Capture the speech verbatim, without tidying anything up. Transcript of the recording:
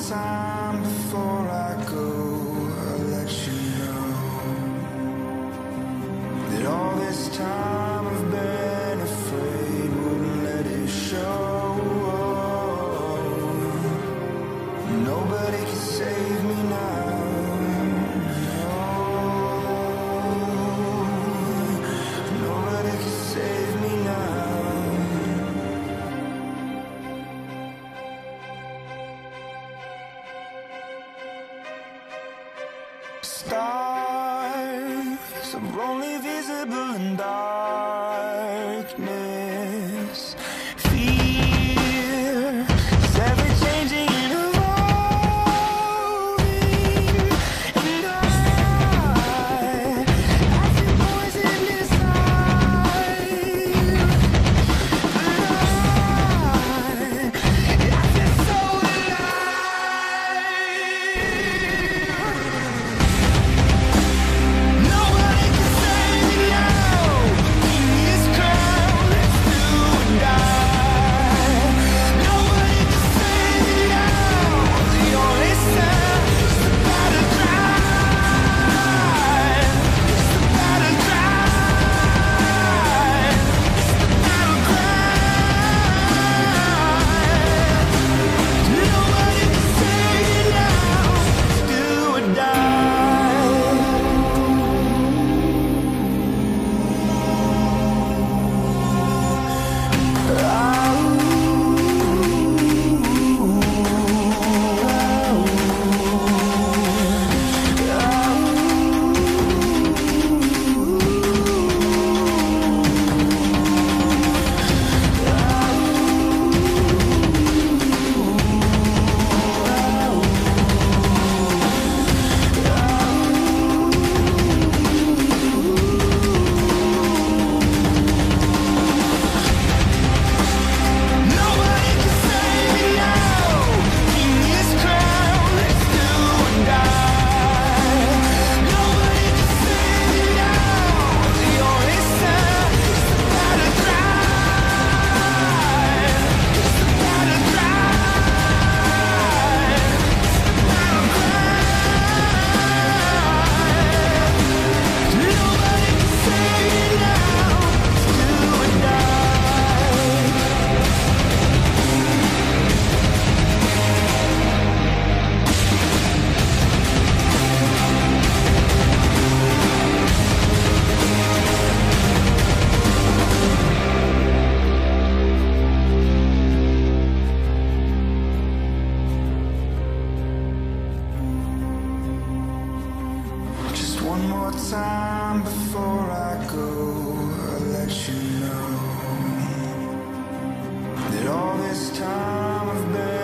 time before I go, I'll let you know that all this time I've been afraid, wouldn't let it show. Nobody can save me now. Stars are only visible in darkness. Fear is ever changing and evolving, and I, I feel poison inside, but I, I feel so alive. Nobody can save me now. In this crowd, let's do or die. Nobody can save me now. The only sound is the battle cry. It's the battle cry. It's the battle cry. Nobody can save me now. Do or die. Nobody can save me now. In this crowd, let's do or die. Nobody can save me now. The only sound is the battle cry. It's the battle cry. It's the battle cry. Nobody can save me now. Do or die. Just one more time before I go, I'll let you know that all this time I've been